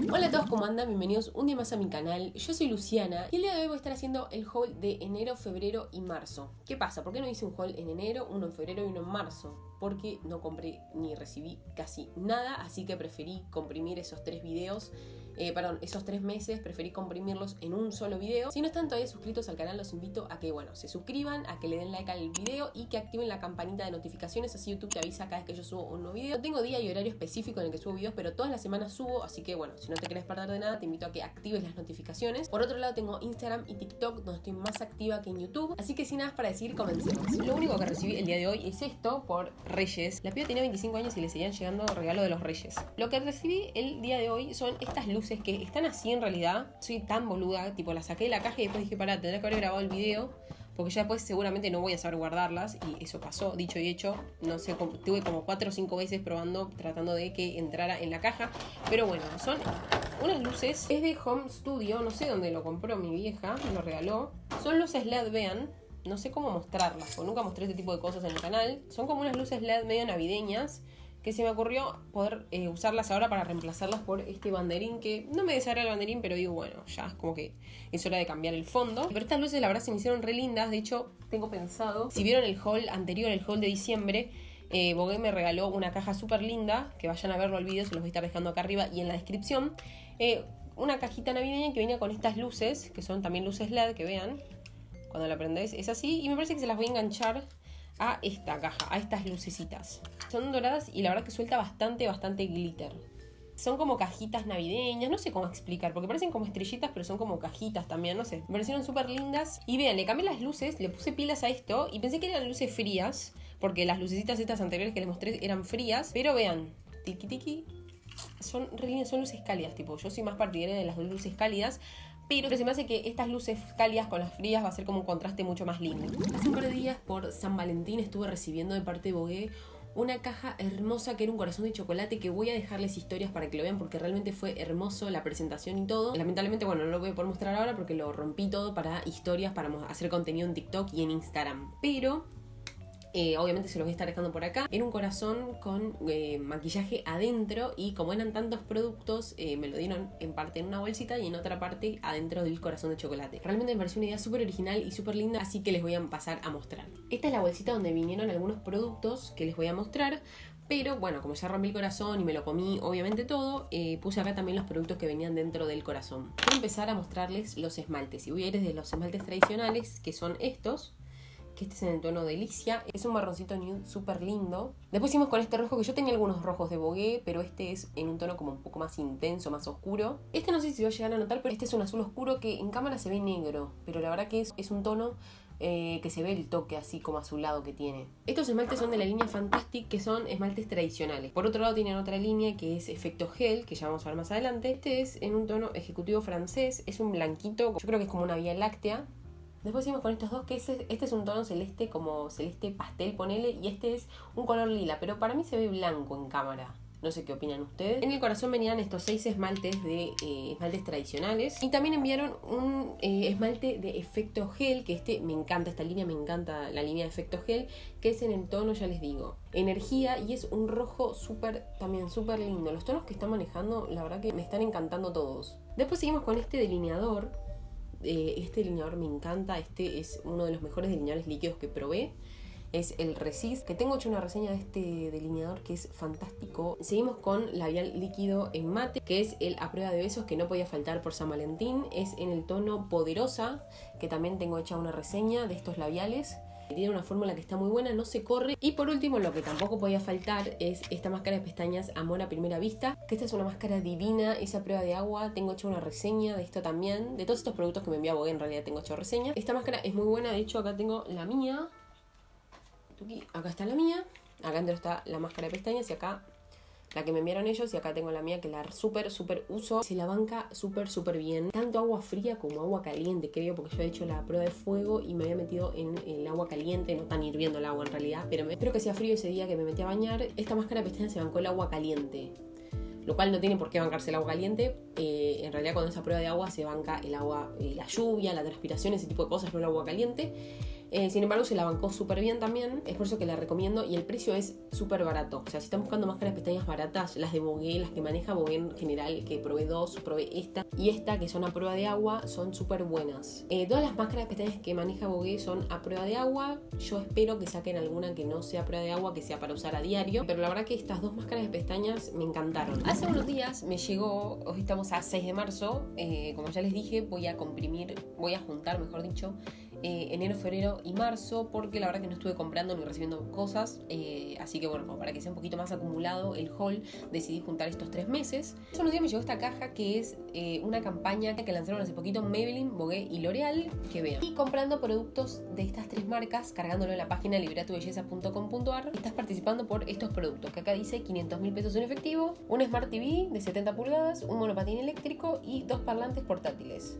Hola a todos, ¿cómo andan? Bienvenidos un día más a mi canal. Yo soy Luciana y el día de hoy voy a estar haciendo el haul de enero, febrero y marzo. ¿Qué pasa? ¿Por qué no hice un haul en enero, uno en febrero y uno en marzo? Porque no compré ni recibí casi nada, así que preferí comprimir esos tres videos. Esos 3 meses preferí comprimirlos en un solo video. Si no están todavía suscritos al canal, los invito a que, se suscriban, a que le den like al video y que activen la campanita de notificaciones, así YouTube te avisa cada vez que yo subo un nuevo video. No tengo día y horario específico en el que subo videos, pero todas las semanas subo, así que si no te querés perder de nada, te invito a que actives las notificaciones. Por otro lado, tengo Instagram y TikTok, donde estoy más activa que en YouTube, así que sin nada más para decir, comencemos. Lo único que recibí el día de hoy es esto por Reyes. La piba tenía 25 años y le seguían llegando regalo de los Reyes. Lo que recibí el día de hoy son estas luces que están así en realidad. Soy tan boluda, tipo las saqué de la caja y después dije, pará, tendré que haber grabado el video, porque ya después seguramente no voy a saber guardarlas. Y eso pasó, dicho y hecho. No sé, tuve como 4 o 5 veces probando, tratando de que entrara en la caja. Pero bueno, son unas luces. Es de Home Studio, no sé dónde lo compró mi vieja, me lo regaló. Son luces LED, vean. No sé cómo mostrarlas, porque nunca mostré este tipo de cosas en el canal. Son como unas luces LED medio navideñas, que se me ocurrió poder usarlas ahora para reemplazarlas por este banderín, que no me desagrada el banderín, pero digo, bueno, ya es como que es hora de cambiar el fondo. Pero estas luces la verdad se me hicieron re lindas. De hecho, tengo pensado, si vieron el haul anterior, el haul de diciembre, Bogué me regaló una caja súper linda, que vayan a verlo al video, se los voy a estar dejando acá arriba y en la descripción. Una cajita navideña que venía con estas luces, que son también luces LED, que vean, cuando la prendés es así, y me parece que se las voy a enganchar a esta caja, a estas lucecitas. Son doradas y la verdad que suelta bastante glitter. Son como cajitas navideñas, no sé cómo explicar, porque parecen como estrellitas, pero son como cajitas también, no sé. Me parecieron súper lindas. Y vean, le cambié las luces, le puse pilas a esto y pensé que eran luces frías, porque las lucecitas estas anteriores que les mostré eran frías. Pero vean, tiki tiki, son re lindas, son luces cálidas, tipo, yo soy más partidaria de las luces cálidas. Pero se me hace que estas luces cálidas con las frías va a ser como un contraste mucho más lindo. Hace un par de días por San Valentín estuve recibiendo de parte de Bogué una caja hermosa que era un corazón de chocolate, que voy a dejarles historias para que lo vean porque realmente fue hermoso la presentación y todo. Lamentablemente, no lo voy a poder mostrar ahora porque lo rompí todo para historias, para hacer contenido en TikTok y en Instagram. Pero obviamente se los voy a estar dejando por acá. Era un corazón con maquillaje adentro y como eran tantos productos, me lo dieron en parte en una bolsita y en otra parte adentro del corazón de chocolate. Realmente me pareció una idea súper original y súper linda, así que les voy a pasar a mostrar. Esta es la bolsita donde vinieron algunos productos que les voy a mostrar. Pero como ya rompí el corazón y me lo comí obviamente todo, puse acá también los productos que venían dentro del corazón. Voy a empezar a mostrarles los esmaltes y voy a ir desde los esmaltes tradicionales, que son estos. Este es en el tono Delicia, es un marroncito nude súper lindo. Después hicimos con este rojo, que yo tenía algunos rojos de Bogué, pero este es en un tono como un poco más intenso, más oscuro. Este no sé si se va a llegar a notar, pero este es un azul oscuro que en cámara se ve negro, pero la verdad que es un tono que se ve el toque así como azulado que tiene. Estos esmaltes son de la línea Fantastic, que son esmaltes tradicionales. Por otro lado tienen otra línea que es Efecto Gel, que ya vamos a ver más adelante. Este es en un tono ejecutivo francés, es un blanquito, yo creo que es como una vía láctea. Después seguimos con estos dos, que este es un tono celeste, como celeste pastel, ponele, y este es un color lila, pero para mí se ve blanco en cámara. No sé qué opinan ustedes. En el corazón venían estos 6 esmaltes de esmaltes tradicionales. Y también enviaron un esmalte de efecto gel, que me encanta, esta línea me encanta, la línea de efecto gel, que es en el tono, ya les digo, energía, y es un rojo también súper lindo. Los tonos que están manejando, la verdad que me están encantando todos. Después seguimos con este delineador. Este delineador me encanta, este es uno de los mejores delineadores líquidos que probé. Es el Resist, que tengo hecho una reseña de este delineador que es fantástico. Seguimos con labial líquido en mate, que es el A Prueba de Besos, que no podía faltar por San Valentín. Es en el tono Poderosa, que también tengo hecha una reseña de estos labiales. Tiene una fórmula que está muy buena, no se corre. Y por último, lo que tampoco podía faltar es esta máscara de pestañas Amor a Primera Vista, que esta es una máscara divina, es a prueba de agua. Tengo hecho una reseña de esto también. De todos estos productos que me envía Bogué, en realidad tengo hecho reseña. Esta máscara es muy buena, de hecho acá tengo la mía. Acá está la mía, acá dentro está la máscara de pestañas y acá la que me enviaron ellos, y acá tengo la mía que la súper uso. Se la banca súper bien, tanto agua fría como agua caliente, creo, porque yo he hecho la prueba de fuego y me había metido en el agua caliente, no tan hirviendo el agua en realidad, pero espero que sea frío ese día que me metí a bañar. Esta máscara de pestañas se bancó el agua caliente, lo cual no tiene por qué bancarse el agua caliente. En realidad, cuando esa prueba de agua se banca el agua, la lluvia, la transpiración, ese tipo de cosas, no el agua caliente. Sin embargo, se la bancó súper bien también. Es por eso que la recomiendo y el precio es súper barato. O sea, si están buscando máscaras de pestañas baratas, las de Vogue, las que maneja Vogue en general, que probé dos, probé esta y esta, que son a prueba de agua, son súper buenas. Todas las máscaras de pestañas que maneja Vogue son a prueba de agua. Yo espero que saquen alguna que no sea a prueba de agua, que sea para usar a diario. Pero la verdad que estas dos máscaras de pestañas me encantaron. Hace unos días me llegó, hoy estamos a 6 de marzo, como ya les dije, voy a juntar, mejor dicho, enero, febrero y marzo, porque la verdad que no estuve comprando ni recibiendo cosas, así que bueno, como para que sea un poquito más acumulado el haul, decidí juntar estos 3 meses. Hace unos días me llegó esta caja que es una campaña que lanzaron hace poquito Maybelline, Vogue y L'Oreal, que vean. Y comprando productos de estas 3 marcas, cargándolo en la página libretubelleza.com.ar, estás participando por estos productos, que acá dice 500.000 pesos en efectivo, un Smart TV de 70 pulgadas, un monopatín eléctrico y 2 parlantes portátiles.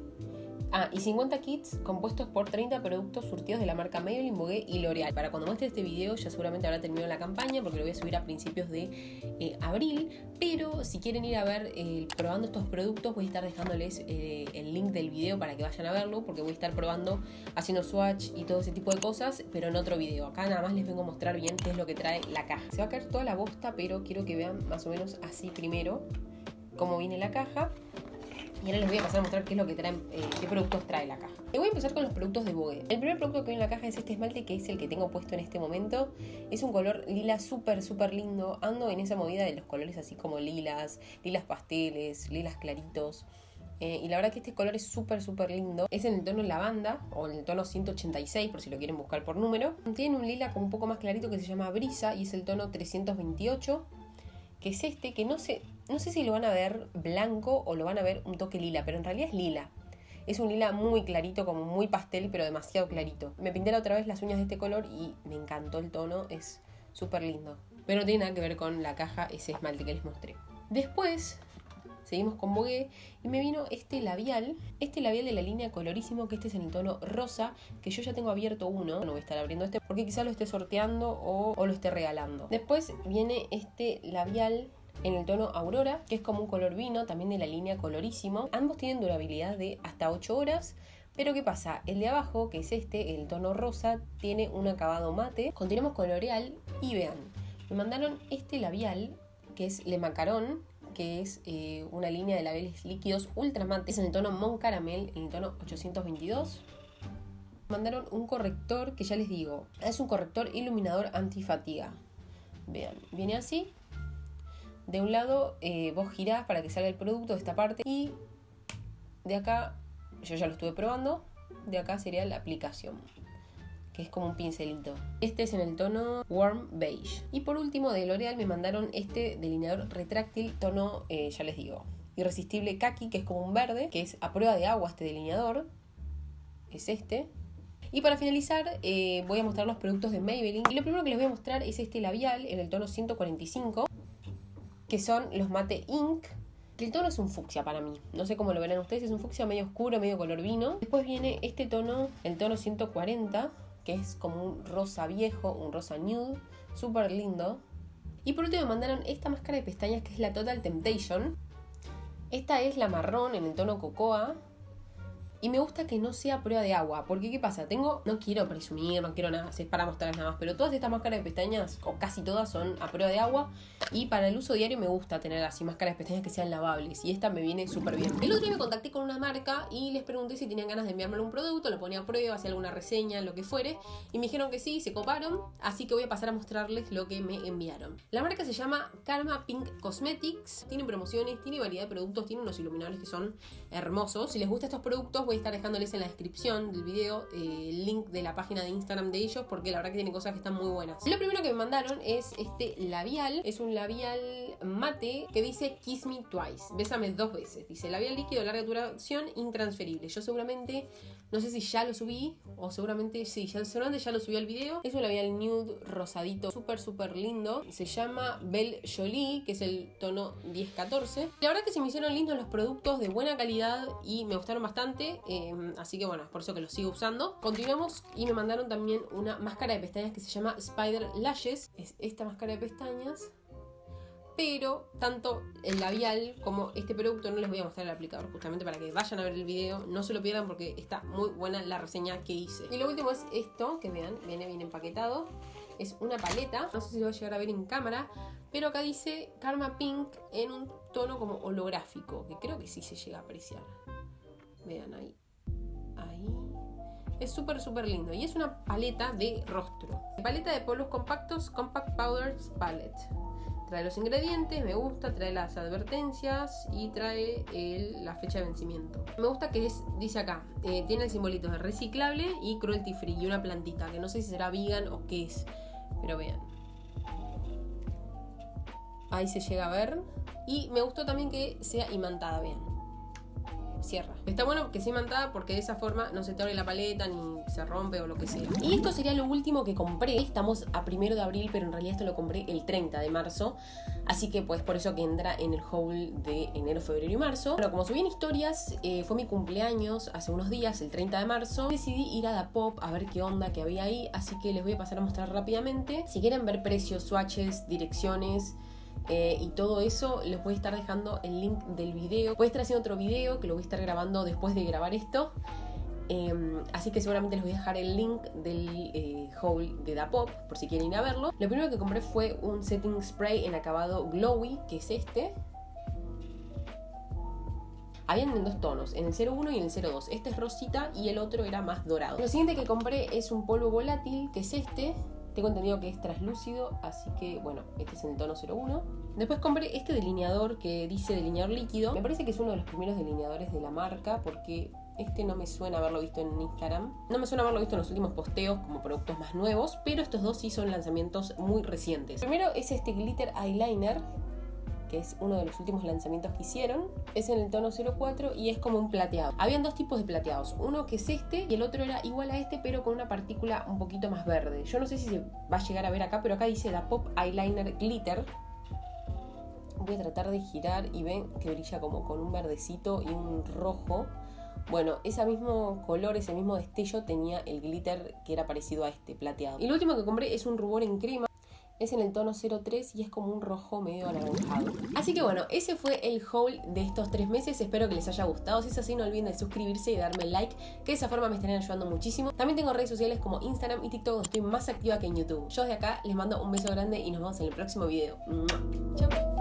Y 50 kits compuestos por 30 productos surtidos de la marca Maybelline, Vogue y L'Oreal. Para cuando muestre este video ya seguramente habrá terminado la campaña, porque lo voy a subir a principios de abril. Pero si quieren ir a ver probando estos productos, voy a estar dejándoles el link del video para que vayan a verlo, porque voy a estar probando, haciendo swatch y todo ese tipo de cosas, pero en otro video. Acá nada más les vengo a mostrar bien qué es lo que trae la caja. Se va a caer toda la bosta, pero quiero que vean más o menos así primero cómo viene la caja. Y ahora les voy a pasar a mostrar qué es lo que traen, qué productos trae la caja. Y voy a empezar con los productos de Vogue. El primer producto que viene en la caja es este esmalte, que es el que tengo puesto en este momento. Es un color lila súper lindo. Ando en esa movida de los colores así como lilas pasteles, lilas claritos. Y la verdad que este color es súper lindo. Es en el tono lavanda, o en el tono 186, por si lo quieren buscar por número. Tiene un lila como un poco más clarito que se llama Brisa, y es el tono 328. Que es este, que no sé si lo van a ver blanco o lo van a ver un toque lila, pero en realidad es lila. Es un lila muy clarito, como muy pastel, pero demasiado clarito. Me pinté la otra vez las uñas de este color y me encantó el tono, es súper lindo. Pero no tiene nada que ver con la caja, ese esmalte que les mostré. Después seguimos con Vogue y me vino este labial de la línea Colorísimo, que este es en el tono rosa, que yo ya tengo abierto uno. No voy a estar abriendo este porque quizá lo esté sorteando o lo esté regalando. Después viene este labial en el tono Aurora, que es como un color vino, también de la línea Colorísimo. Ambos tienen durabilidad de hasta 8 horas. Pero ¿qué pasa? El de abajo, que es este, el tono rosa, tiene un acabado mate. Continuamos con L'Oreal y vean, me mandaron este labial, que es Le Macaron, que es una línea de labiales líquidos ultra mate. Es en el tono Mon Caramel, en el tono 822. Mandaron un corrector que ya les digo, es un corrector iluminador antifatiga. Vean, viene así. De un lado vos girás para que salga el producto de esta parte, y de acá, yo ya lo estuve probando, de acá sería la aplicación, que es como un pincelito. Este es en el tono Warm Beige. Y por último de L'Oreal me mandaron este delineador retráctil tono, ya les digo, irresistible kaki, que es como un verde, que es a prueba de agua este delineador. Es este. Y para finalizar voy a mostrar los productos de Maybelline. Y lo primero que les voy a mostrar es este labial en el tono 145, que son los Mate Ink. Que el tono es un fucsia para mí. No sé cómo lo verán ustedes, es un fucsia medio oscuro, medio color vino. Después viene este tono, el tono 140, que es como un rosa viejo, un rosa nude, súper lindo. Y por último me mandaron esta máscara de pestañas, que es la Total Temptation. Esta es la marrón en el tono cocoa. Y me gusta que no sea prueba de agua, porque ¿qué pasa? No quiero presumir, no quiero nada, es para mostrarles nada más, pero todas estas máscaras de pestañas, o casi todas, son a prueba de agua, y para el uso diario me gusta tener así máscaras de pestañas que sean lavables, y esta me viene súper bien. El otro día me contacté con una marca y les pregunté si tenían ganas de enviarme un producto, lo ponía a prueba, hacía alguna reseña, lo que fuere, y me dijeron que sí, se coparon, así que voy a pasar a mostrarles lo que me enviaron. La marca se llama Karma Pink Cosmetics, tiene promociones, tiene variedad de productos, tiene unos iluminadores que son hermosos. Si les gustan estos productos, voy a estar dejándoles en la descripción del video el link de la página de Instagram de ellos, porque la verdad que tienen cosas que están muy buenas. Lo primero que me mandaron es este labial. Es un labial mate que dice Kiss Me Twice, bésame 2 veces. Dice labial líquido de larga duración intransferible. Yo seguramente, no sé si ya lo subí, o seguramente sí, seguramente ya lo subí al video. Es un labial nude rosadito, súper lindo. Se llama Belle Jolie, que es el tono 1014. La verdad que se me hicieron lindos los productos, de buena calidad, y me gustaron bastante. Así que bueno, es por eso que los sigo usando. Continuamos y me mandaron también una máscara de pestañas que se llama Spider Lashes. Es esta máscara de pestañas, pero tanto el labial como este producto, no les voy a mostrar el aplicador justamente para que vayan a ver el video, no se lo pierdan porque está muy buena la reseña que hice. Y lo último es esto, que vean, viene bien empaquetado. Es una paleta, no sé si se va a llegar a ver en cámara, pero acá dice Karma Pink en un tono como holográfico, que creo que sí se llega a apreciar. Vean ahí. Ahí. Es súper lindo y es una paleta de rostro. Paleta de polvos compactos, Compact Powders Palette. Trae los ingredientes, me gusta, trae las advertencias y trae la fecha de vencimiento. Me gusta que dice acá, tiene el simbolito de reciclable y cruelty free y una plantita, que no sé si será vegan o qué es, pero vean. Ahí se llega a ver. Y me gustó también que sea imantada, vean. Cierra. Está bueno que sea imantada porque de esa forma no se te abre la paleta ni se rompe o lo que sea. Y esto sería lo último que compré. Estamos a 1 de abril, pero en realidad esto lo compré el 30 de marzo. Así que pues por eso que entra en el haul de enero, febrero y marzo. Bueno, como subí en historias, fue mi cumpleaños hace unos días, el 30 de marzo. Decidí ir a Dapop a ver qué onda que había ahí. Así que les voy a pasar a mostrar rápidamente. Si quieren ver precios, swatches, direcciones... y todo eso, les voy a estar dejando el link del video. Voy a estar haciendo otro video que lo voy a estar grabando después de grabar esto. Así que seguramente les voy a dejar el link del haul de Dapop por si quieren ir a verlo. Lo primero que compré fue un setting spray en acabado glowy, que es este. Habían en dos tonos, en el 01 y en el 02. Este es rosita y el otro era más dorado. Lo siguiente que compré es un polvo volátil, que es este. Tengo entendido que es translúcido, así que bueno, este es en el tono 01. Después compré este delineador que dice delineador líquido. Me parece que es uno de los primeros delineadores de la marca porque este no me suena haberlo visto en Instagram. No me suena haberlo visto en los últimos posteos como productos más nuevos, pero estos dos sí son lanzamientos muy recientes. Primero es este glitter eyeliner, que es uno de los últimos lanzamientos que hicieron. Es en el tono 04 y es como un plateado. Habían dos tipos de plateados, uno que es este y el otro era igual a este pero con una partícula un poquito más verde. Yo no sé si se va a llegar a ver acá, pero acá dice Dapop Eyeliner Glitter. Voy a tratar de girar y ven que brilla como con un verdecito y un rojo. Bueno, ese mismo color, ese mismo destello tenía el glitter que era parecido a este plateado. Y lo último que compré es un rubor en crema. Es en el tono 03 y es como un rojo medio anaranjado. Así que bueno, ese fue el haul de estos 3 meses. Espero que les haya gustado. Si es así, no olviden de suscribirse y darme like, que de esa forma me estarían ayudando muchísimo. También tengo redes sociales como Instagram y TikTok, donde estoy más activa que en YouTube. Yo desde acá les mando un beso grande y nos vemos en el próximo video. Chau.